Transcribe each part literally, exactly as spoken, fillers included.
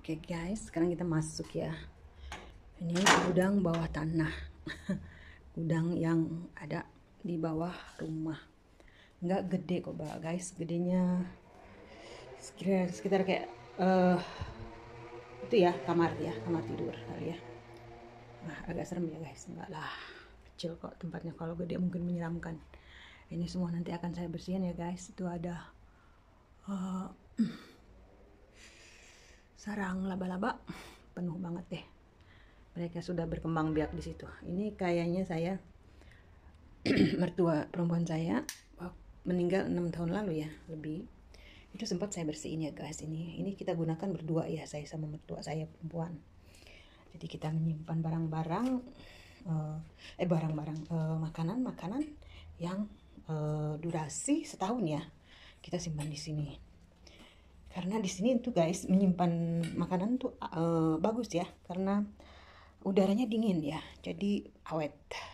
Oke guys, sekarang kita masuk ya. Ini gudang bawah tanah. Gudang yang ada di bawah rumah. Nggak gede kok guys, gedenya sekitar, sekitar kayak uh, itu ya, kamar ya, kamar tidur kali ya. Nah, agak serem ya guys, enggak lah, kecil kok tempatnya. Kalau gede mungkin menyeramkan. Ini semua nanti akan saya bersihin ya guys. Itu ada uh, sarang laba-laba penuh banget deh. Mereka sudah berkembang biak di situ. Ini kayaknya saya mertua perempuan saya meninggal enam tahun lalu ya, lebih. Itu sempat saya bersihin ya guys. Ini ini kita gunakan berdua ya, saya sama mertua saya perempuan. Jadi kita menyimpan barang-barang uh, eh barang-barang uh, makanan-makanan yang uh, durasi setahun ya. Kita simpan di sini. Karena di sini tuh guys, menyimpan makanan tuh uh, bagus ya, karena udaranya dingin ya, jadi awet.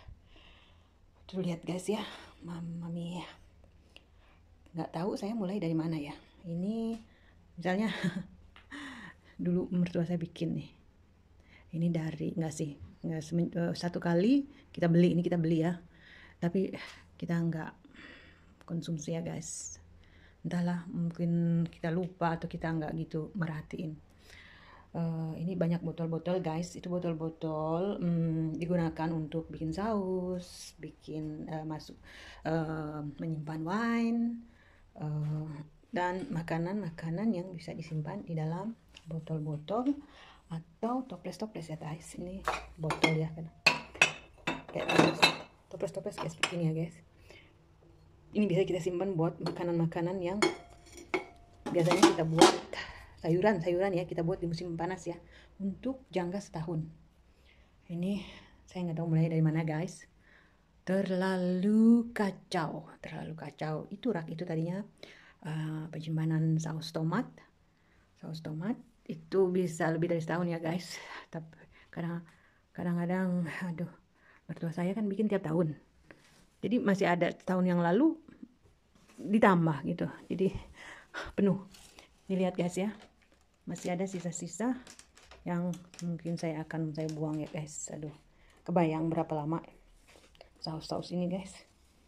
Tuh lihat guys ya, mami ya. Nggak tahu saya mulai dari mana ya. Ini misalnya dulu mertua saya bikin nih. Ini dari nggak sih, nggak uh, satu kali kita beli, ini kita beli ya. Tapi kita nggak konsumsi ya guys. Entahlah, mungkin kita lupa atau kita nggak gitu merhatiin. Uh, ini banyak botol-botol guys. Itu botol-botol um, digunakan untuk bikin saus, bikin uh, masuk uh, menyimpan wine, uh, dan makanan-makanan yang bisa disimpan di dalam botol-botol atau toples-toples ya guys. Ini botol ya kan, kayak toples-toples kayak seperti ini ya guys. Ini bisa kita simpan buat makanan-makanan yang biasanya kita buat sayuran-sayuran ya, kita buat di musim panas ya, untuk jangka setahun. Ini saya nggak tahu mulai dari mana guys. Terlalu kacau, terlalu kacau. Itu rak itu tadinya uh, penyimpanan saus tomat, saus tomat itu bisa lebih dari setahun ya guys. Tapi kadang kadang-kadang, aduh, mertua saya kan bikin tiap tahun. Jadi masih ada tahun yang lalu ditambah gitu, jadi penuh. Dilihat guys ya, masih ada sisa-sisa yang mungkin saya akan saya buang ya guys. Aduh, kebayang berapa lama saus-saus ini guys.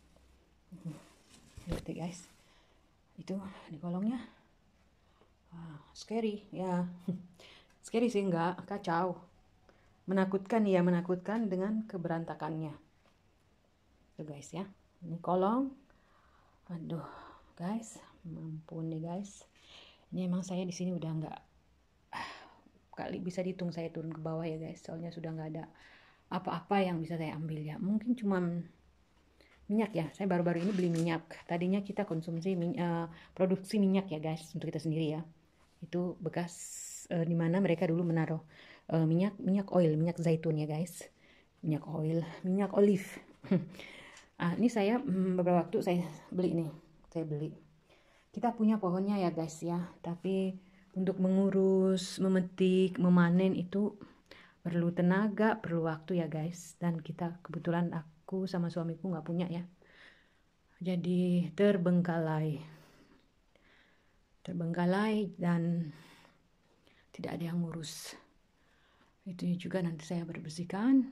Lihat guys, itu di kolongnya. Wow, scary ya. Scary sih, enggak kacau, menakutkan ya, menakutkan dengan keberantakannya. Tuh guys ya, ini kolong. Aduh guys, mampun nih guys. Ini emang saya di sini udah nggak ah, kali bisa dihitung saya turun ke bawah ya guys. Soalnya sudah nggak ada apa-apa yang bisa saya ambil ya. Mungkin cuma minyak ya. Saya baru-baru ini beli minyak. Tadinya kita konsumsi minyak, uh, produksi minyak ya guys, untuk kita sendiri ya. Itu bekas uh, di mana mereka dulu menaruh uh, minyak minyak oil, minyak zaitun ya guys. Minyak oil, minyak olive. Ah, ini saya beberapa waktu saya beli nih, saya beli. Kita punya pohonnya ya guys ya, tapi untuk mengurus, memetik, memanen itu perlu tenaga, perlu waktu ya guys. Dan kita kebetulan aku sama suamiku nggak punya ya, jadi terbengkalai, terbengkalai dan tidak ada yang ngurus. Itu juga nanti saya bersihkan.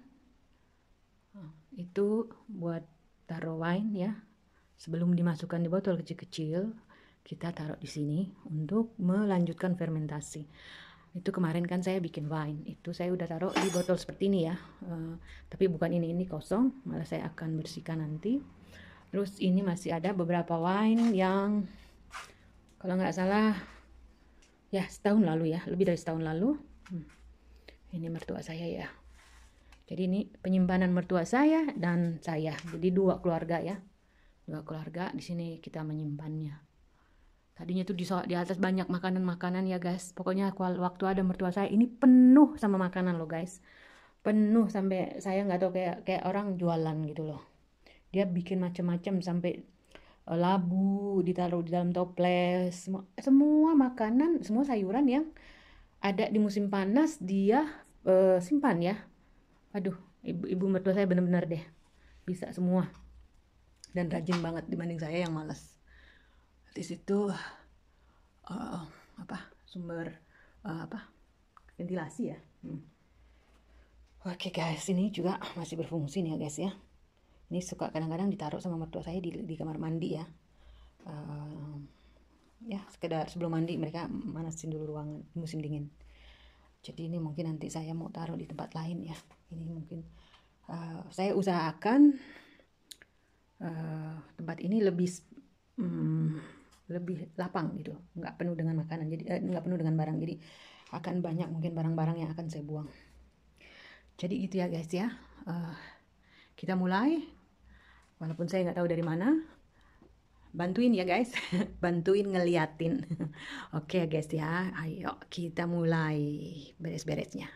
Itu buat taruh wine ya, sebelum dimasukkan di botol kecil-kecil kita taruh di sini untuk melanjutkan fermentasi. Itu kemarin kan saya bikin wine, itu saya udah taruh di botol seperti ini ya, uh, tapi bukan ini, ini kosong, malah saya akan bersihkan nanti. Terus ini masih ada beberapa wine yang kalau nggak salah ya setahun lalu ya, lebih dari setahun lalu. hmm. Ini mertua saya ya. Jadi ini penyimpanan mertua saya dan saya. Jadi dua keluarga ya. Dua keluarga di sini kita menyimpannya. Tadinya tuh di, di atas banyak makanan-makanan ya guys. Pokoknya waktu ada mertua saya ini penuh sama makanan loh guys. Penuh sampai saya nggak tahu, kayak kayak orang jualan gitu loh. Dia bikin macam-macam sampai uh, labu ditaruh di dalam toples. Semua, semua makanan, semua sayuran yang ada di musim panas dia uh, simpan ya. Aduh, ibu, ibu mertua saya benar-benar deh bisa semua dan rajin banget dibanding saya yang malas. Di situ uh, apa sumber uh, apa ventilasi ya. Hmm. Oke guys, ini juga masih berfungsi nih ya guys ya. Ini suka kadang-kadang ditaruh sama mertua saya di, di kamar mandi ya. Uh, ya sekedar sebelum mandi mereka manasin dulu ruangan musim dingin. Jadi ini mungkin nanti saya mau taruh di tempat lain ya. Ini mungkin uh, saya usahakan uh, tempat ini lebih um, lebih lapang gitu, nggak penuh dengan makanan, jadi eh, nggak penuh dengan barang, jadi akan banyak mungkin barang-barang yang akan saya buang. Jadi gitu ya guys ya. Uh, kita mulai. Walaupun saya nggak tahu dari mana, bantuin ya guys, bantuin ngeliatin. Oke okay, guys ya, ayo kita mulai beres-beresnya.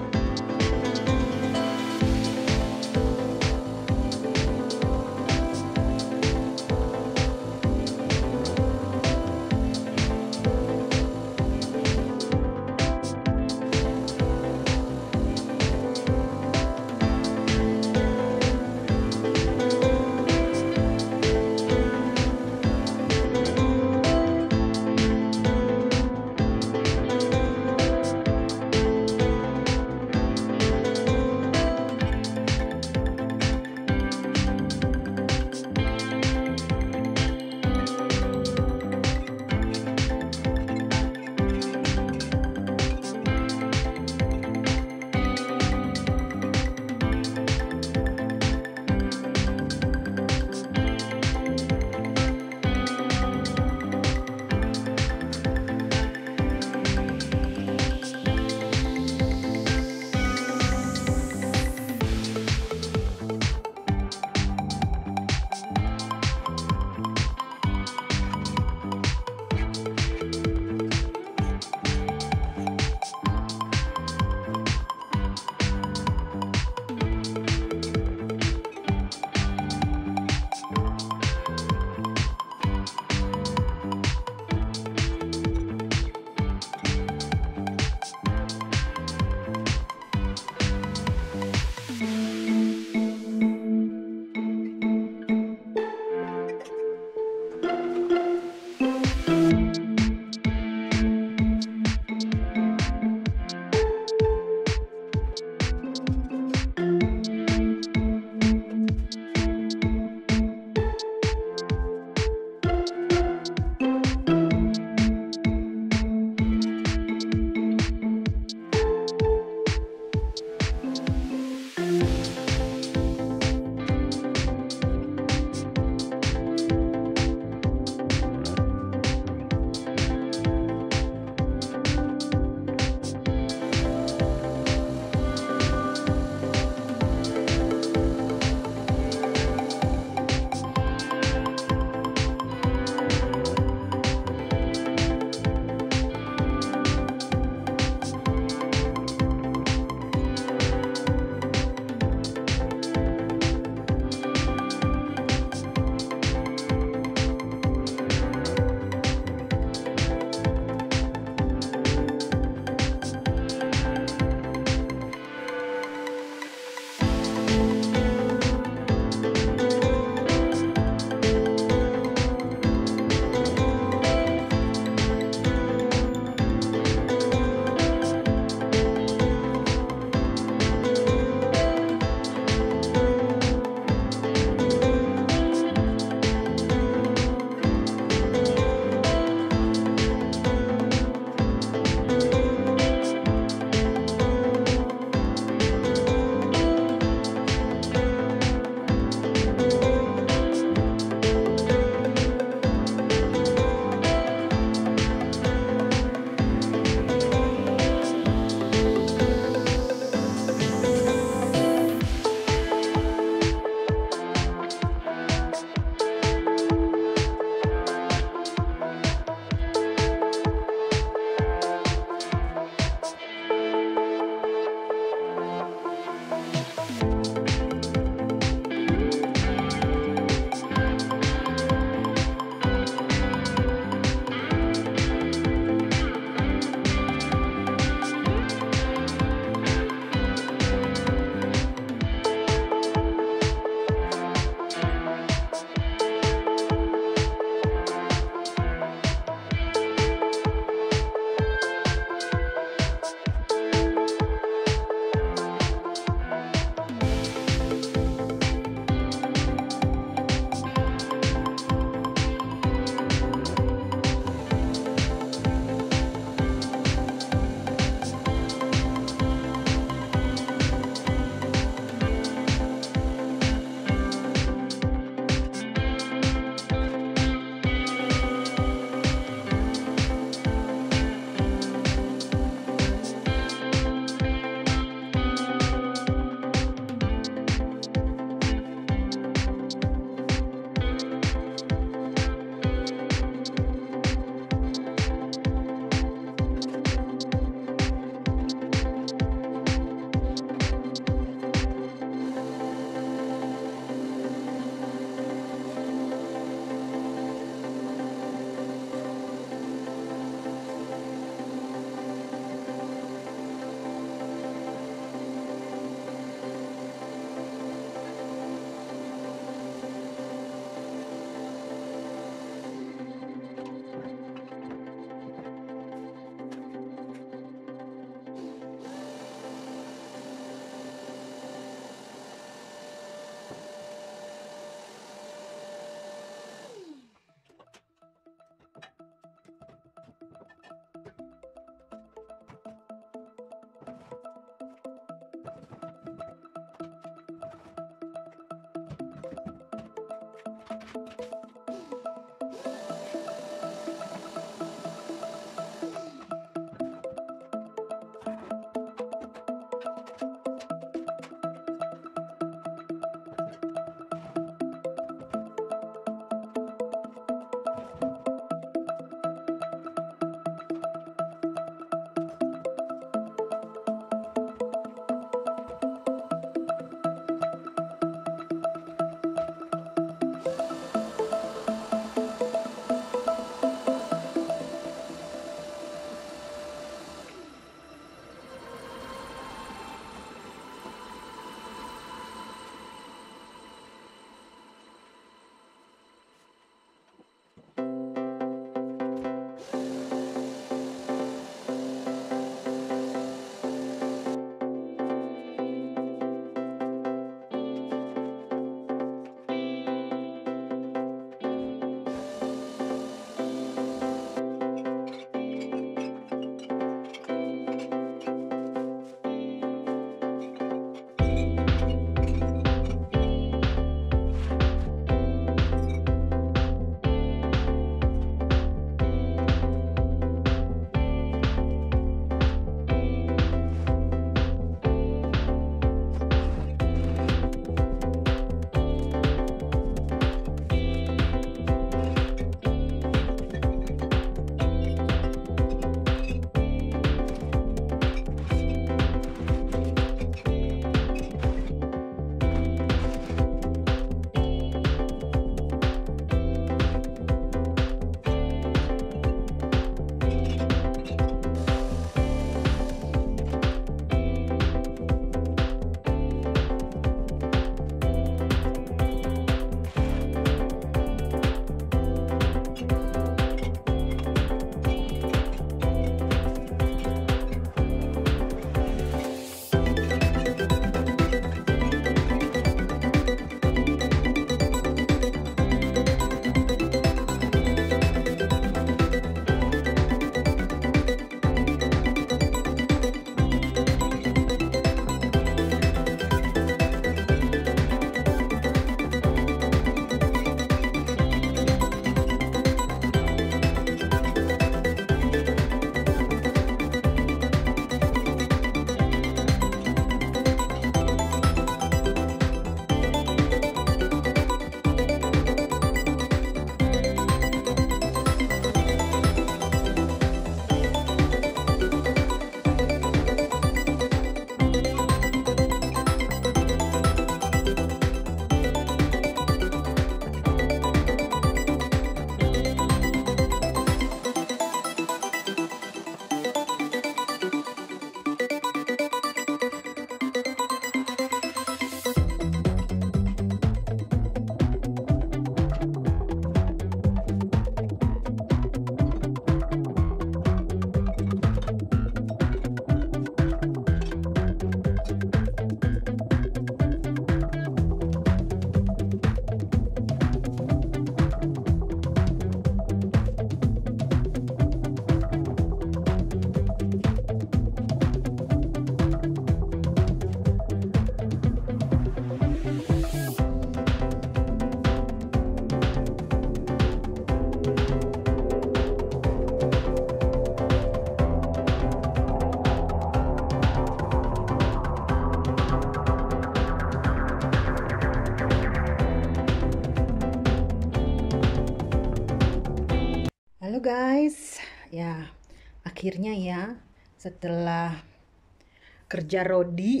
Halo guys, ya akhirnya ya setelah kerja rodi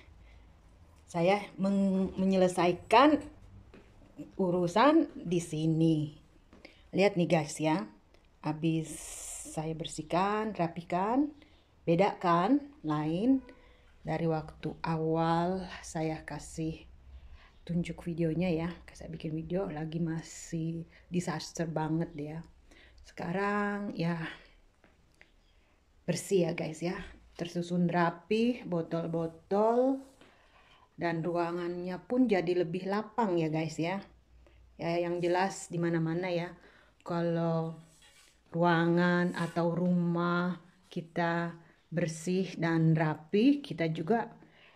saya men- menyelesaikan urusan di sini. Lihat nih guys ya, habis saya bersihkan, rapikan, beda kan, lain dari waktu awal saya kasih tunjuk videonya ya. Saya bikin video lagi masih disaster banget ya. Sekarang ya bersih ya guys ya, tersusun rapi, botol-botol, dan ruangannya pun jadi lebih lapang ya guys ya. Ya yang jelas di mana-mana ya, kalau ruangan atau rumah kita bersih dan rapi, kita juga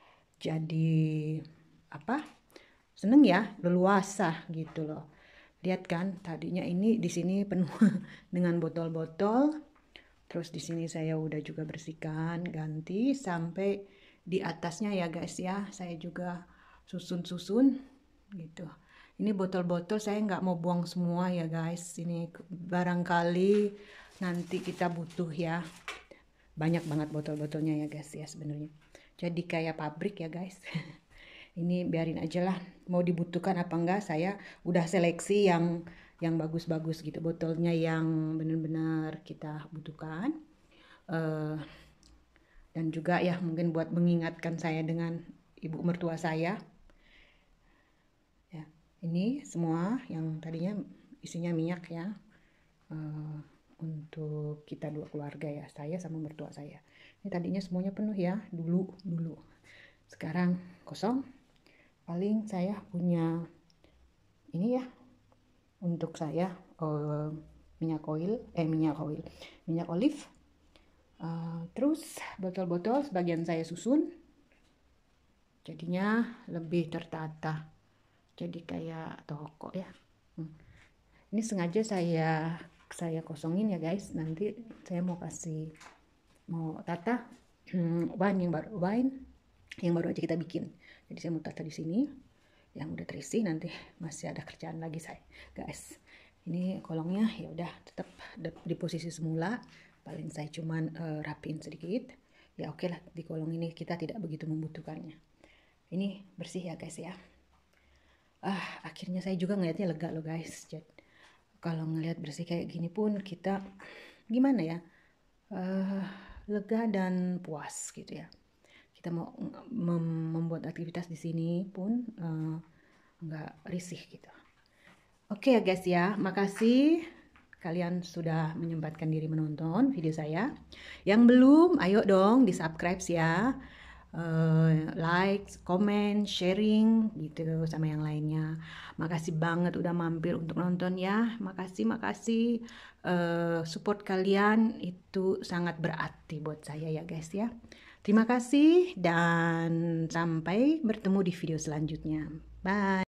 jadi apa? Seneng ya, leluasa gitu loh. Lihat kan, tadinya ini di sini penuh dengan botol-botol. Terus di sini saya udah juga bersihkan, ganti sampai di atasnya ya guys ya. Saya juga susun-susun gitu. Ini botol-botol saya nggak mau buang semua ya guys. Ini barangkali nanti kita butuh ya. Banyak banget botol-botolnya ya guys ya sebenarnya. Jadi kayak pabrik ya guys. Ini biarin aja lah, mau dibutuhkan apa enggak, saya udah seleksi yang yang bagus-bagus gitu, botolnya yang benar-benar kita butuhkan. Uh, dan juga ya mungkin buat mengingatkan saya dengan ibu mertua saya. Ya, ini semua yang tadinya isinya minyak ya, uh, untuk kita dua keluarga ya, saya sama mertua saya. Ini tadinya semuanya penuh ya, dulu dulu. Sekarang kosong. Paling saya punya ini ya untuk saya uh, minyak oil eh minyak oil minyak olive, uh, terus botol-botol sebagian saya susun jadinya lebih tertata, jadi kayak toko ya. hmm. Ini sengaja saya saya kosongin ya guys, nanti saya mau kasih mau tata hmm, wine yang baru wine yang baru aja kita bikin. Jadi saya mau tata di sini yang udah terisi, nanti masih ada kerjaan lagi saya guys. Ini kolongnya ya udah tetap di posisi semula, paling saya cuman uh, rapiin sedikit ya. Oke lah, di kolong ini kita tidak begitu membutuhkannya. Ini bersih ya guys ya. Ah akhirnya saya juga ngeliatnya lega loh guys. Jadi kalau ngeliat bersih kayak gini pun kita gimana ya, uh, lega dan puas gitu ya. Kita mau mem membuat aktivitas di sini pun uh, nggak risih gitu. Oke ya guys ya, makasih kalian sudah menyempatkan diri menonton video saya. Yang belum, ayo dong di subscribe ya, uh, like, comment, sharing gitu sama yang lainnya. Makasih banget udah mampir untuk nonton ya. Makasih, makasih. Uh, support kalian itu sangat berarti buat saya ya guys ya. Terima kasih dan sampai bertemu di video selanjutnya. Bye.